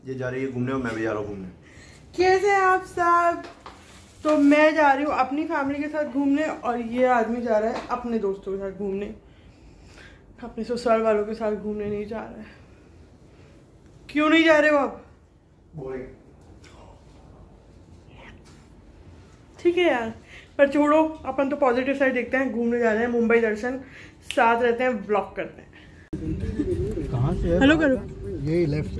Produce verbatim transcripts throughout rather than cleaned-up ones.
ये जा रही है घूमने और मैं भी जा रहा हूँ घूमने। कैसे हैं आप सब? तो मैं जा रही हूँ अपनी फैमिली के साथ घूमने और ये आदमी जा रहा है अपने दोस्तों के साथ घूमने, अपने ससुराल वालों के साथ घूमने नहीं जा रहा है। क्यों नहीं जा रहे हो आप? बोरिंग। ठीक है यार, पर छोड़ो, अपन तो पॉजिटिव साइड देखते हैं। घूमने जा रहे हैं मुंबई दर्शन, साथ रहते हैं, ब्लॉग करते हैं। कहाँ से? हेलो करो, यही लेफ्ट।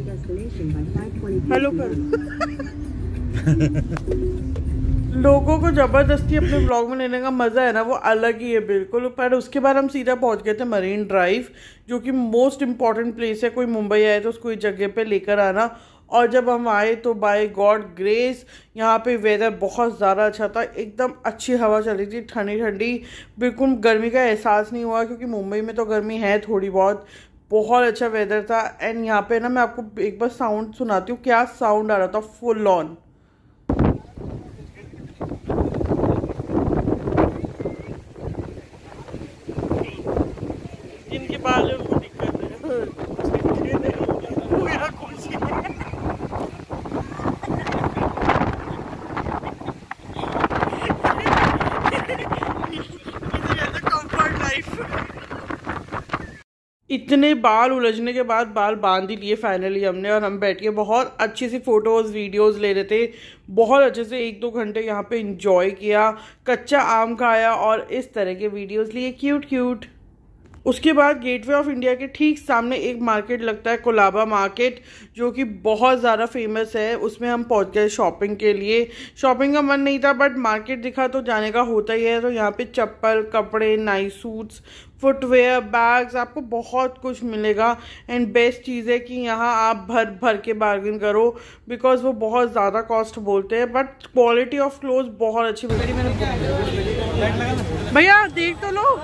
हेलो करो। लोगों को जबरदस्ती अपने ब्लॉग में लेने का मजा है ना, वो अलग ही है बिल्कुल। पर उसके बाद हम सीधा पहुंच गए थे मरीन ड्राइव, जो कि मोस्ट इम्पॉर्टेंट प्लेस है। कोई मुंबई आए तो उसको इस जगह पे लेकर आना। और जब हम आए तो बाय गॉड ग्रेस यहाँ पे वेदर बहुत ज़्यादा अच्छा था, एकदम अच्छी हवा चल रही थी, ठंडी ठंडी, बिल्कुल गर्मी का एहसास नहीं हुआ, क्योंकि मुंबई में तो गर्मी है थोड़ी बहुत। बहुत अच्छा वेदर था। एंड यहाँ पे ना मैं आपको एक बार साउंड सुनाती हूँ, क्या साउंड आ रहा था फुल ऑन। जिनके बाल है उनको दिक्कत है। इतने बाल उलझने के बाद बाल बांध ही लिए फाइनली हमने, और हम बैठ के बहुत अच्छी सी फोटोज़ वीडियोस ले रहे थे। बहुत अच्छे से एक दो घंटे यहाँ पे एंजॉय किया, कच्चा आम खाया और इस तरह के वीडियोस लिए क्यूट क्यूट। उसके बाद गेटवे ऑफ इंडिया के ठीक सामने एक मार्केट लगता है, कोलाबा मार्केट, जो कि बहुत ज़्यादा फेमस है। उसमें हम पहुंच गए शॉपिंग के लिए। शॉपिंग का मन नहीं था, बट मार्केट दिखा तो जाने का होता ही है। तो यहाँ पे चप्पल, कपड़े, नाइस सूट्स, फुटवेयर, बैग्स, आपको बहुत कुछ मिलेगा। एंड बेस्ट चीज़ है कि यहाँ आप भर भर के बार्गेन करो, बिकॉज वो बहुत ज़्यादा कॉस्ट बोलते हैं, बट क्वालिटी ऑफ क्लोथ बहुत अच्छी मिलती है। मैंने भैया देख तो लो।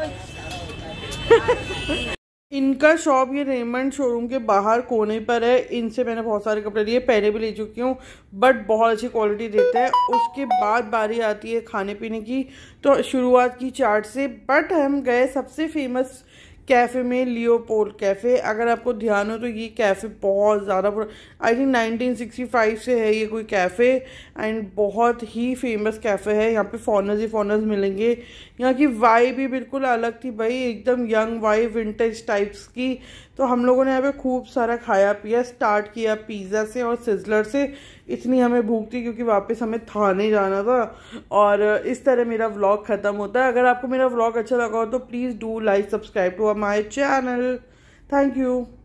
इनका शॉप ये रेमंड शोरूम के बाहर कोने पर है। इनसे मैंने बहुत सारे कपड़े लिए, पहले भी ले चुकी हूँ, बट बहुत अच्छी क्वालिटी देते हैं। उसके बाद बारी आती है खाने पीने की। तो शुरुआत की चाट से, बट हम गए सबसे फेमस कैफ़े में, लियोपोल्ड कैफ़े। अगर आपको ध्यान हो तो ये कैफ़े बहुत ज़्यादा, I think nineteen sixty five से है ये कोई कैफ़े, एंड बहुत ही फेमस कैफ़े है। यहाँ पे फॉरनर्स ही फॉरनर्स मिलेंगे। यहाँ की वाइब भी बिल्कुल अलग थी भाई, एकदम यंग वाइब, विंटेज टाइप्स की। तो हम लोगों ने यहाँ पे खूब सारा खाया पिया। स्टार्ट किया पिज़्ज़ा से और सिजलर से, इतनी हमें भूख थी क्योंकि वापस हमें थाने जाना था। और इस तरह मेरा व्लॉग ख़त्म होता है। अगर आपको मेरा व्लॉग अच्छा लगा हो तो please do like, subscribe to my channel. Thank you.